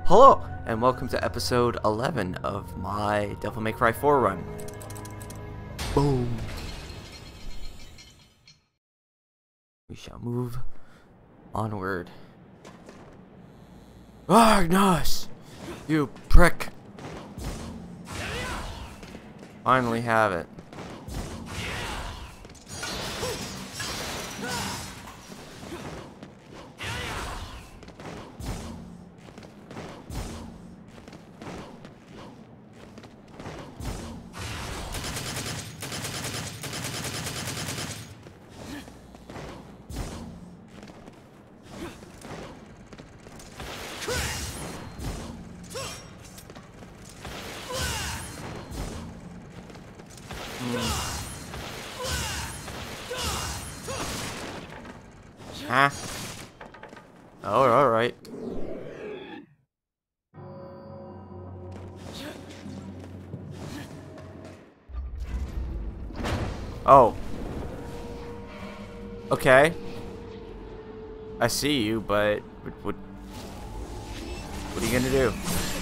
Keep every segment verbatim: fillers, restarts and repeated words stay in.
Hello, and welcome to episode eleven of my Devil May Cry four run. Boom. We shall move onward. Agnes! You prick! Finally have it. Huh? Oh, alright. Oh. Okay. I see you, but what, what, what are you gonna do?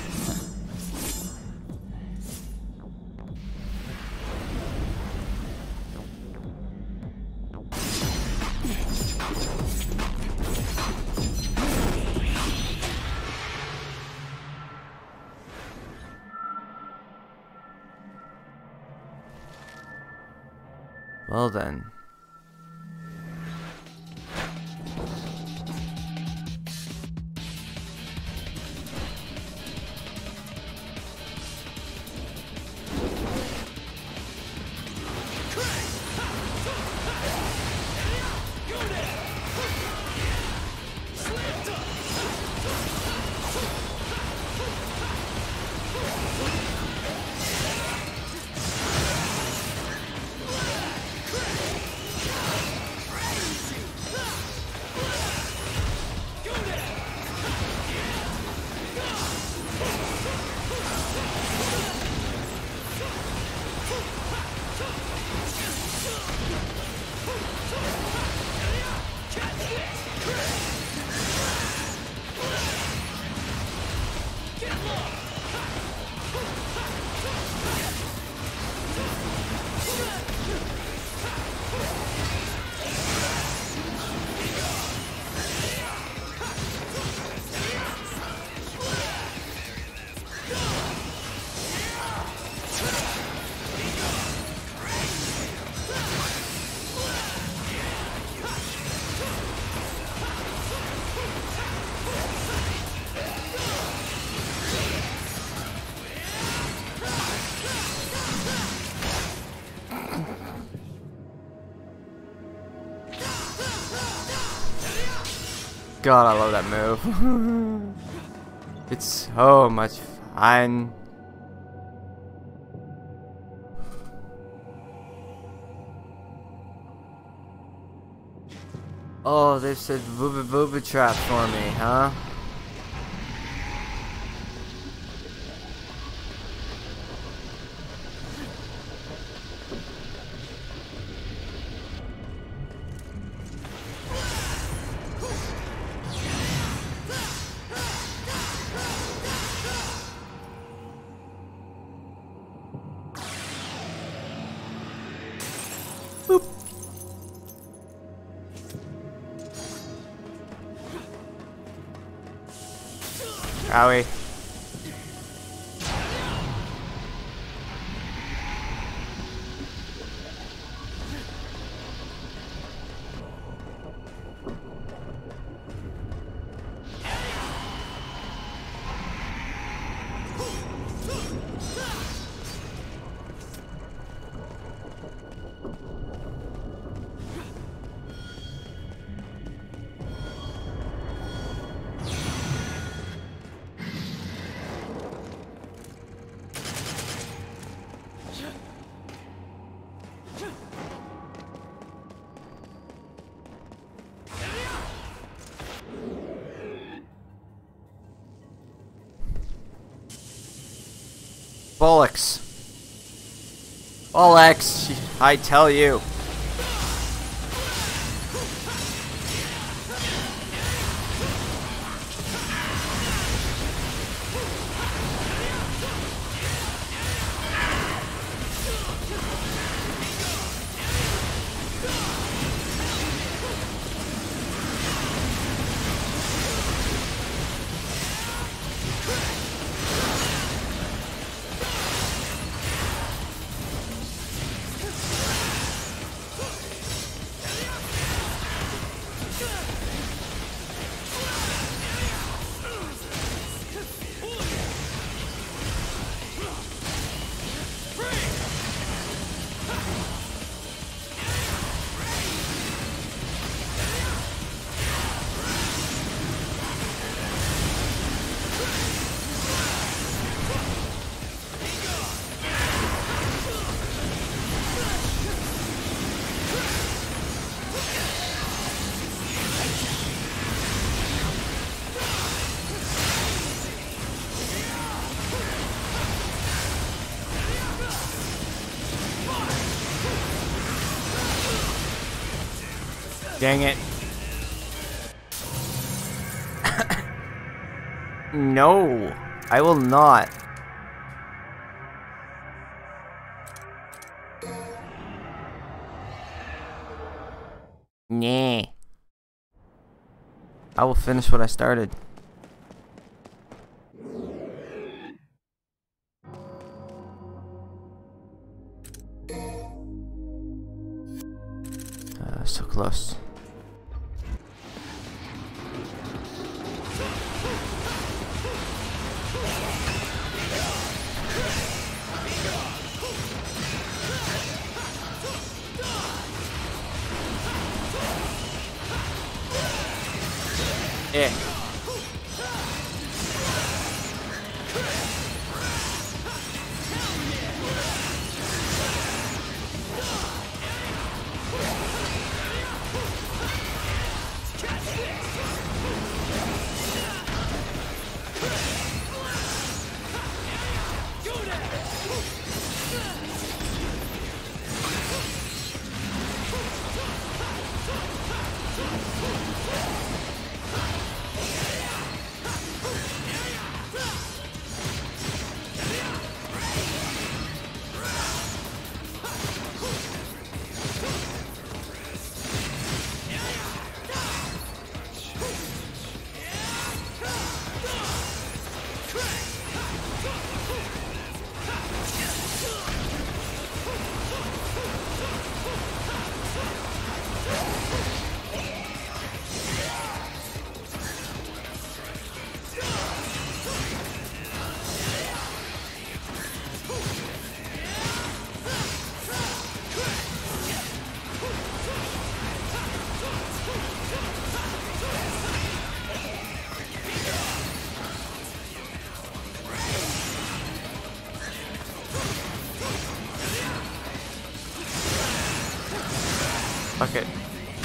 Well then. God, I love that move. It's so much fun. Oh, they said booba booba trap for me, huh? Boop. Owie. Bollocks. Bollocks, I tell you. Dang it. No, I will not. Nah. I will finish what I started. Uh, so close. Yeah. Fuck it.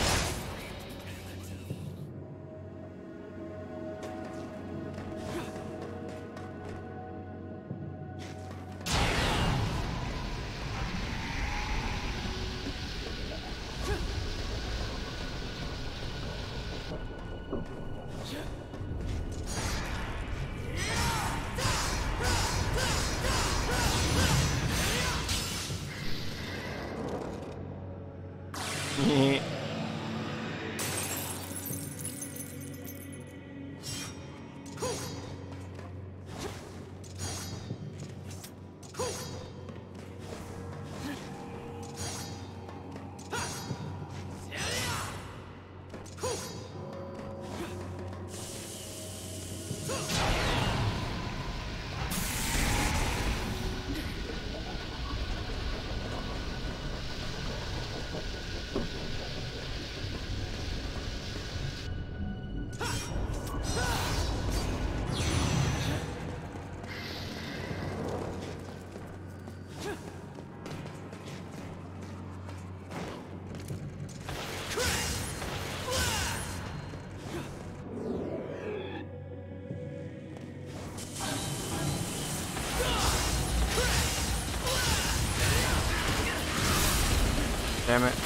Damn it.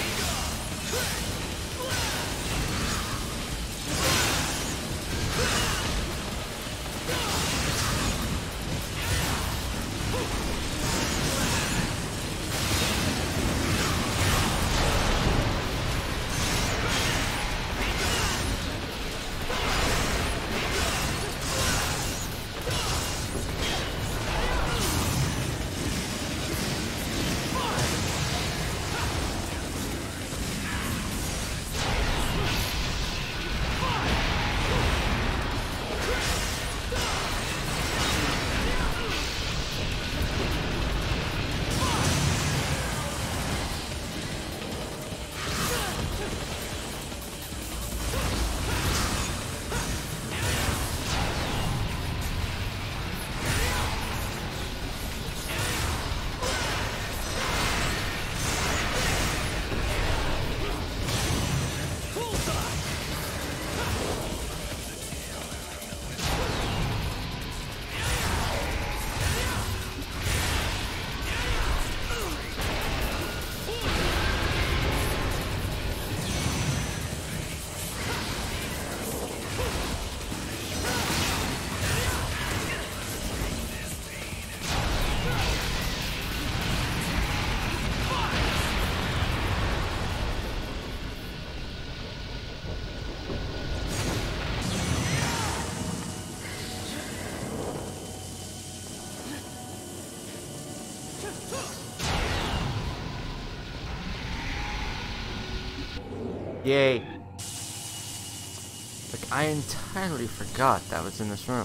Yay. Like, I entirely forgot that was in this room.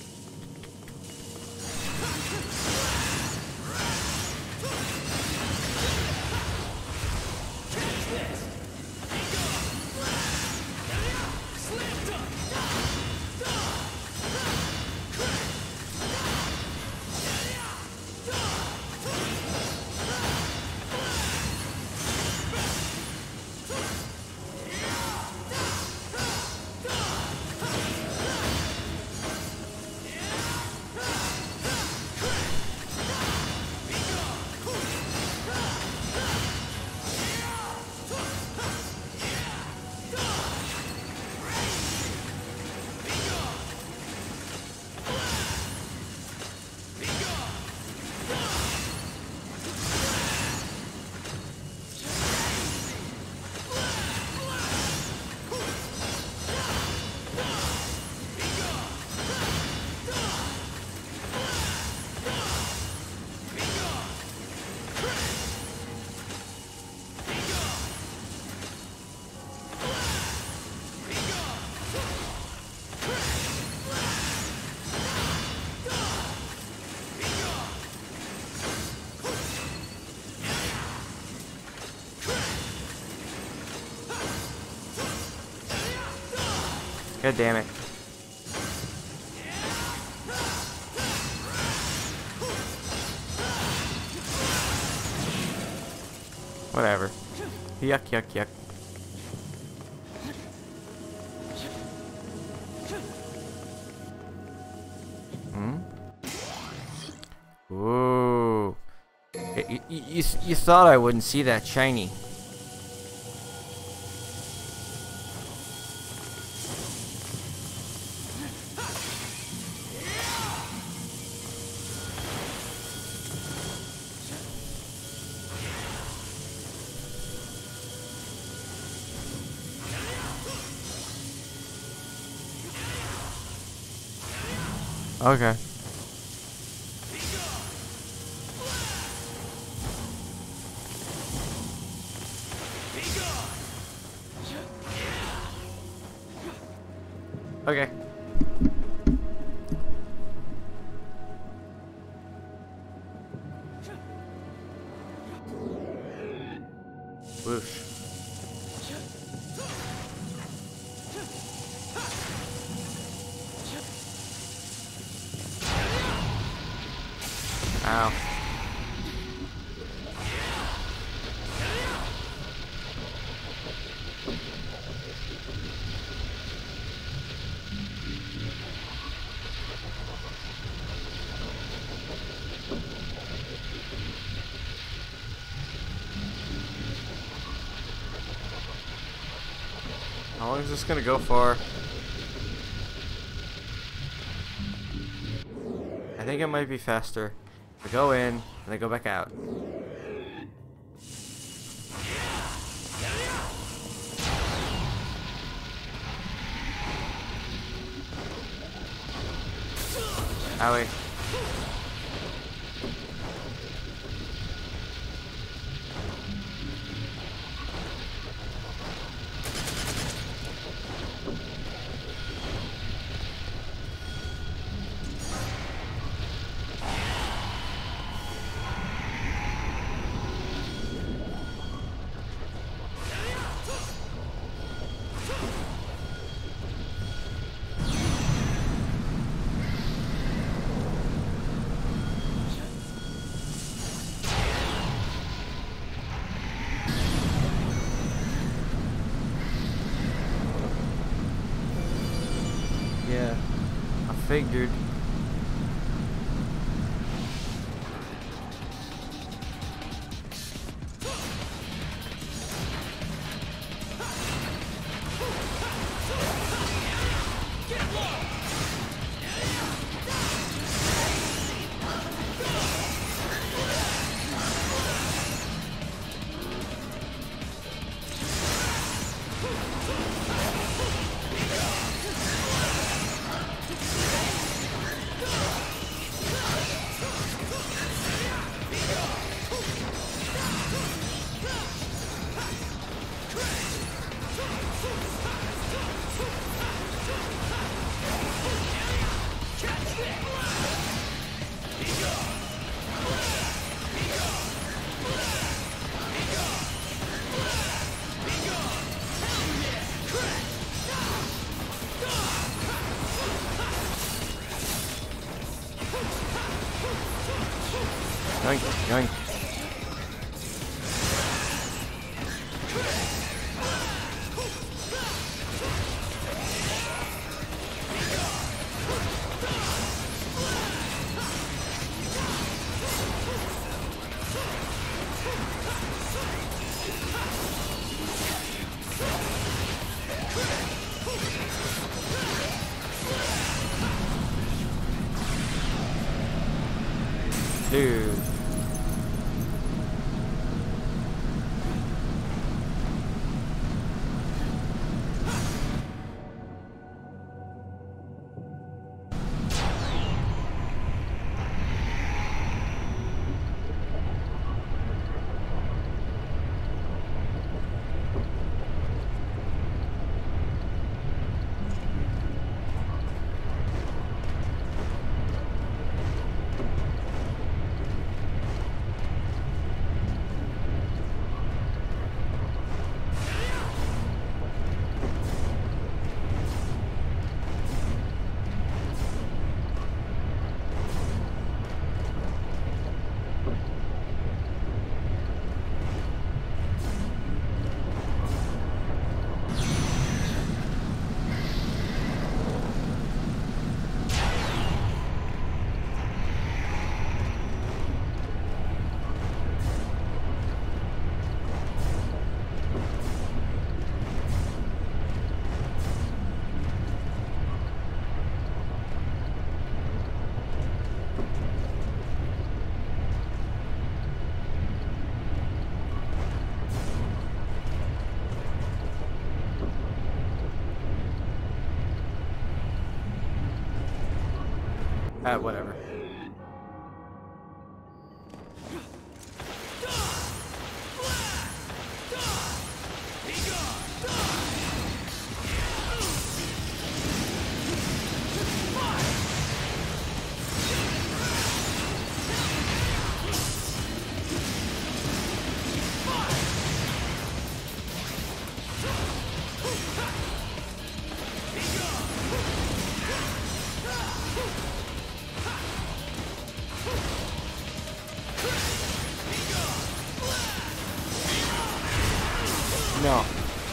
God damn it. Whatever. Yuck, yuck, yuck. Hmm? Ooh. You, you, you, you thought I wouldn't see that shiny. Okay. Okay. Whoosh. Ow. How long is this gonna go for? I think it might be faster. We go in, and then go back out. Owie. Yeah, I figured. Yoink, yoink. Dude. Ah, whatever. No.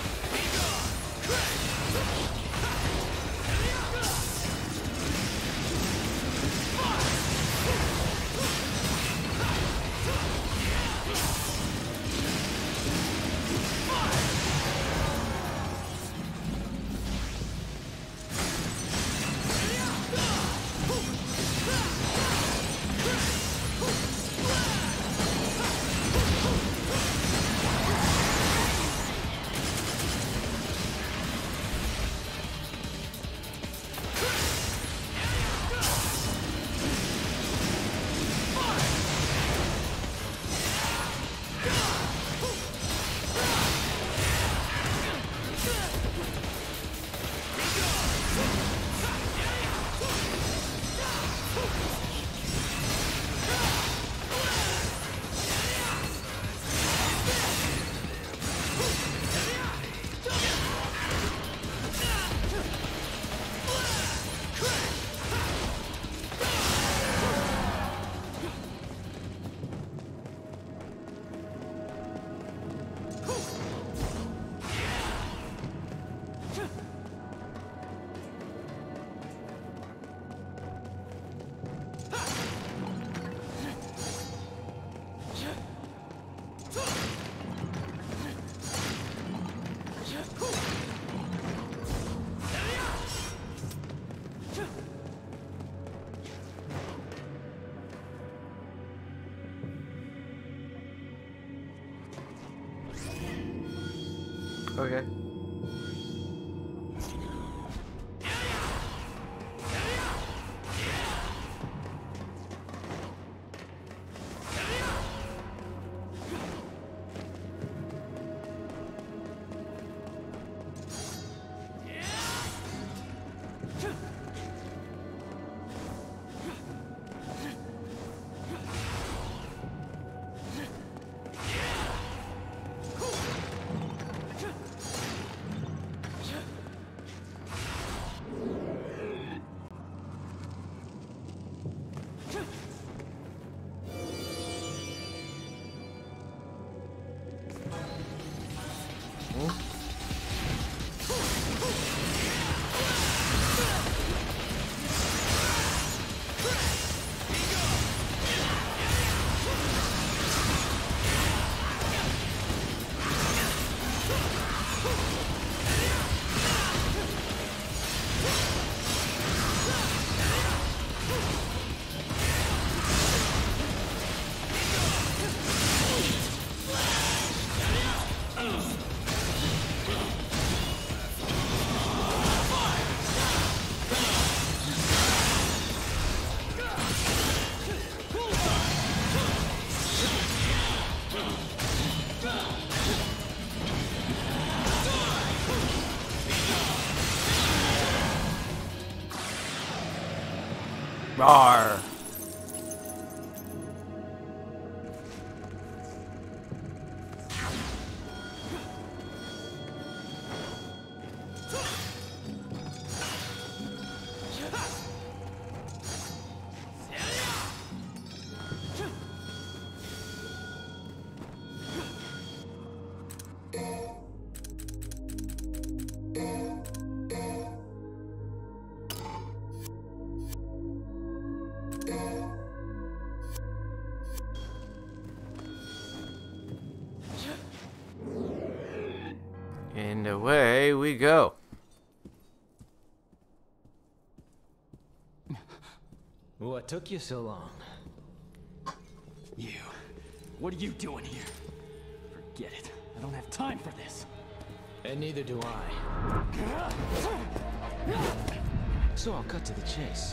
Okay. Rawr. And away we go. What took you so long? You. What are you doing here? Forget it. I don't have time for this. And neither do I. So I'll cut to the chase.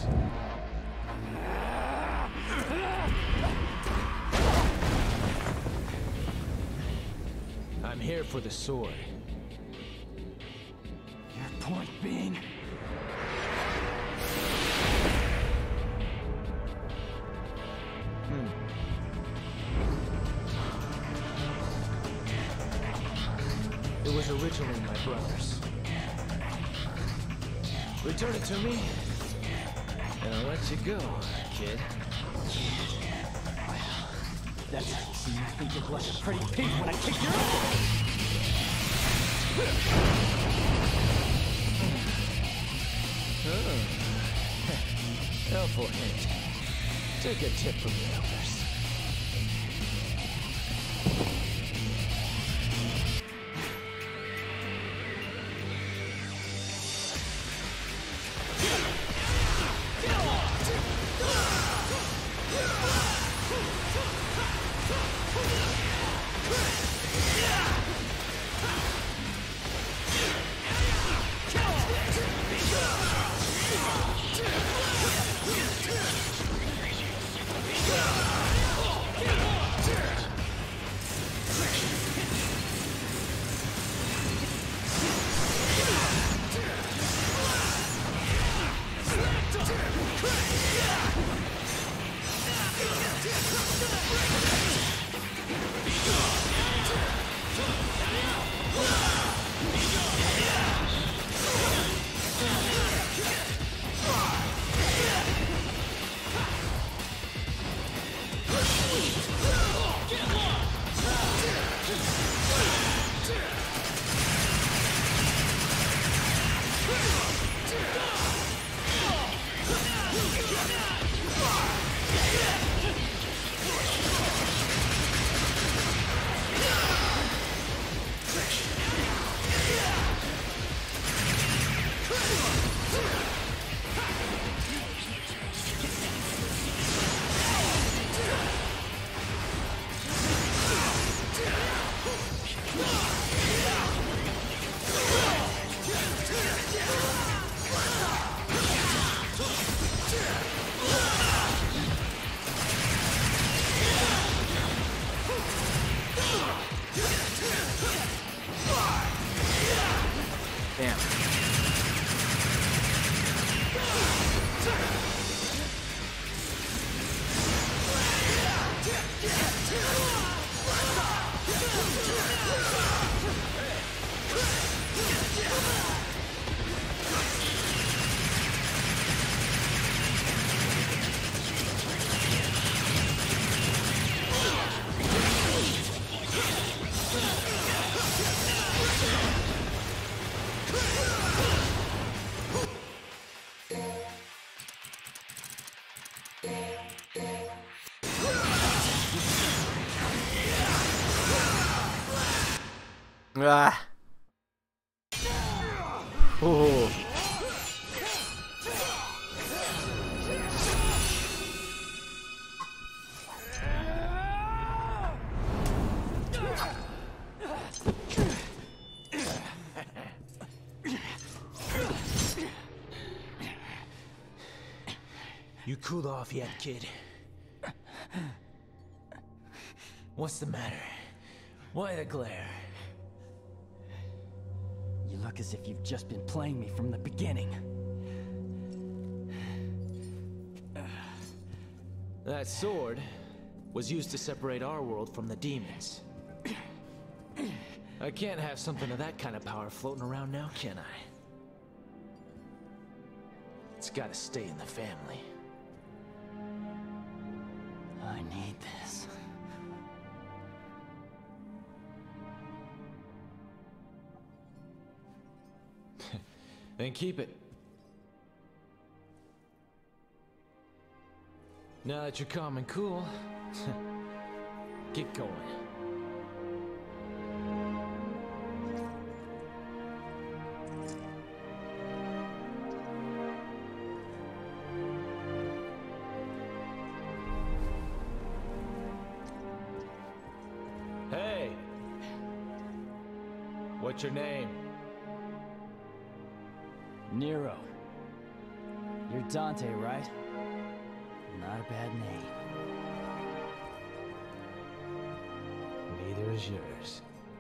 I'm here for the sword. Your point being? Hmm. It was originally my brother's. Return it to me, and I'll let you go, kid. Well, that's how you see me think you're like a pretty pig when I kick your ass. Oh. Helpful hint. Take a tip from the elders. Damn. Ah. Oh. You cooled off yet, kid? What's the matter? Why the glare? You look as if you've just been playing me from the beginning. That sword was used to separate our world from the demons. I can't have something of that kind of power floating around now, can I? It's gotta stay in the family. I need this. Then keep it. Now that you're calm and cool, get going. Hey! What's your name? Nero. You're Dante, right? Not a bad name. Neither is yours.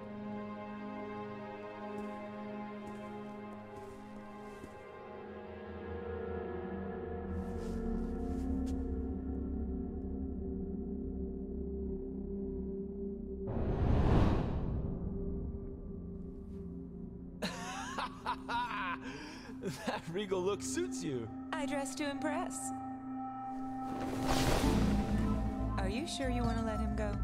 That regal look suits you. I dress to impress. Are you sure you want to let him go?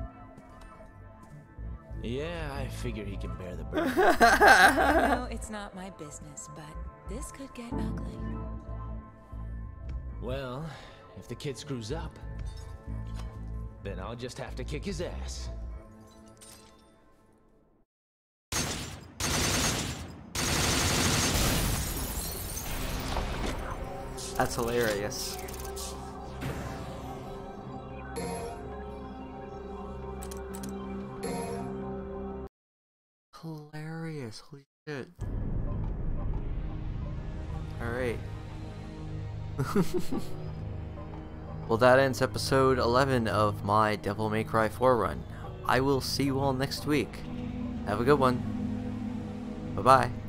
Yeah, I figure he can bear the burden. No, it's not my business, but this could get ugly. Well, if the kid screws up, then I'll just have to kick his ass. That's hilarious. Hilarious, holy shit. Alright. Well, that ends episode eleven of my Devil May Cry four run. I will see you all next week. Have a good one. Bye-bye.